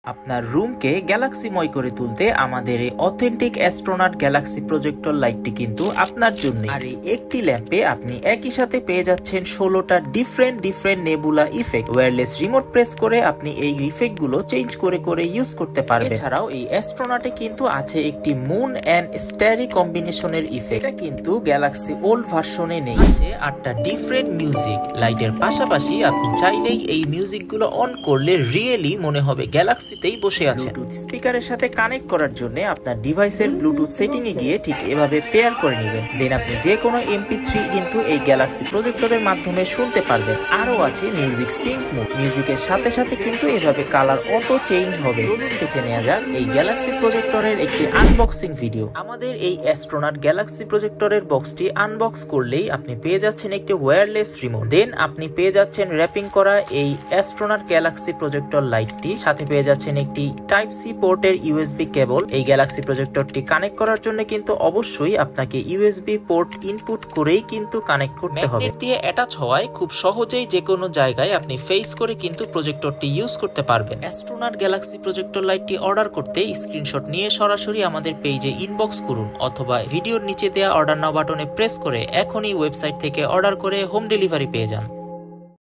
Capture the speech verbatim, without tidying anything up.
আপনার রুমকে গ্যালাক্সিময় করে তুলতে আমাদের এই অথেন্টিক অ্যাস্ট্রোনট গ্যালাক্সি প্রজেক্টর লাইটটি কিন্তু আপনার জন্য। আর এই একটি ল্যাম্পে আপনি একই সাথে পেয়ে যাচ্ছেন ষোলোটা different different nebula effect. Wireless remote press করে আপনি এই ইফেক্ট গুলো চেঞ্জ করে করে ইউজ করতে পারবেন। এছাড়াও এই অ্যাস্ট্রোনটে কিন্তু আছে একটি মুন অ্যান্ড স্টারি কম্বিনেশনের ইফেক্ট, এটা কিন্তু গ্যালাক্সি ওল্ড ভার্সনে নেই। আছে আটটা ডিফারেন্ট মিউজিক। লাইটের পাশাপাশি আপনি চাইলেই এই মিউজিক গুলো অন করলে রিয়েলি মনে হবে গ্যালাক্সি বসে আছে। ব্লুটুথ স্পিকারের সাথে কানেক্ট করার জন্য আপনার ডিভাইসের ব্লুটুথ সেটিং এ গিয়ে ঠিক এভাবে পেয়ার করে নেবেন। দেন আপনি যে কোনো এমপি থ্রি কিন্তু এই গ্যালাক্সি প্রজেক্টরের মাধ্যমে শুনতে পারবেন। আরো আছে মিউজিক সিঙ্ক মোড। মিউজিকের সাথে সাথে কিন্তু এভাবে কালার অটো চেঞ্জ হবে। চলুন দেখে নেওয়া যাক এই গ্যালাক্সি প্রজেক্টরের একটি আনবক্সিং ভিডিও। আমাদের এই অ্যাস্ট্রোনট গ্যালাক্সি প্রজেক্টরের বক্সটি আনবক্স করলেই আপনি পেয়ে যাচ্ছেন একটি ওয়্যারলেস রিমোট। দেন আপনি পেয়ে যাচ্ছেন র্যাপিং করা এই অ্যাস্ট্রোনট গ্যালাক্সি প্রজেক্টর লাইটটি, সাথে পেয়ে যাচ্ছেন একটি টাইপ সি পোর্টের ইউএসবি কেবল। এই গ্যালাক্সি প্রজেক্টরটি কানেক্ট করার জন্য কিন্তু অবশ্যই আপনাকে ইউএসবি পোর্ট ইনপুট করেই কিন্তু কানেক্ট করতে হবে। ম্যাগনেট দিয়ে অ্যাটাচ হওয়ায় খুব সহজেই যে কোনো জায়গায় আপনি ফেস করে কিন্তু প্রজেক্টরটি ইউজ করতে পারবেন। অ্যাস্ট্রোনট গ্যালাক্সি প্রজেক্টর লাইটটি অর্ডার করতে স্ক্রিনশট নিয়ে সরাসরি আমাদের পেজে ইনবক্স করুন, অথবা ভিডিওর নিচে দেওয়া অর্ডার নাও বাটনে প্রেস করে এখনই ওয়েবসাইট থেকে অর্ডার করে হোম ডেলিভারি পেয়ে যান।